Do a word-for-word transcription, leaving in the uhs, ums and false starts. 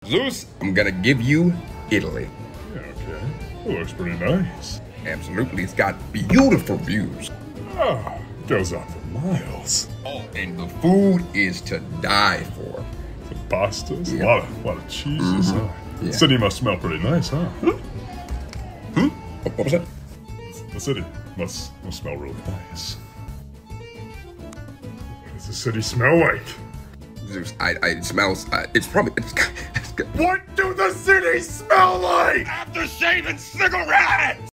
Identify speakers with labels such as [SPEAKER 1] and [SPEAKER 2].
[SPEAKER 1] Zeus, I'm gonna give you Italy.
[SPEAKER 2] Yeah, okay. It looks pretty nice.
[SPEAKER 1] Absolutely, it's got beautiful views.
[SPEAKER 2] Ah, goes on for miles.
[SPEAKER 1] Oh, and the food is to die for.
[SPEAKER 2] The pastas,
[SPEAKER 1] Yeah.
[SPEAKER 2] a lot of, lot of cheeses,
[SPEAKER 1] Mhm.
[SPEAKER 2] huh?
[SPEAKER 1] Yeah.
[SPEAKER 2] The city must smell pretty nice, huh?
[SPEAKER 1] Hmm? What was that?
[SPEAKER 2] The city must, must smell really nice. What does the city smell like?
[SPEAKER 1] Zeus, I, I, it smells, uh, it's probably, it's, it's good.
[SPEAKER 2] What do the cities smell like?
[SPEAKER 1] After shaving cigarettes!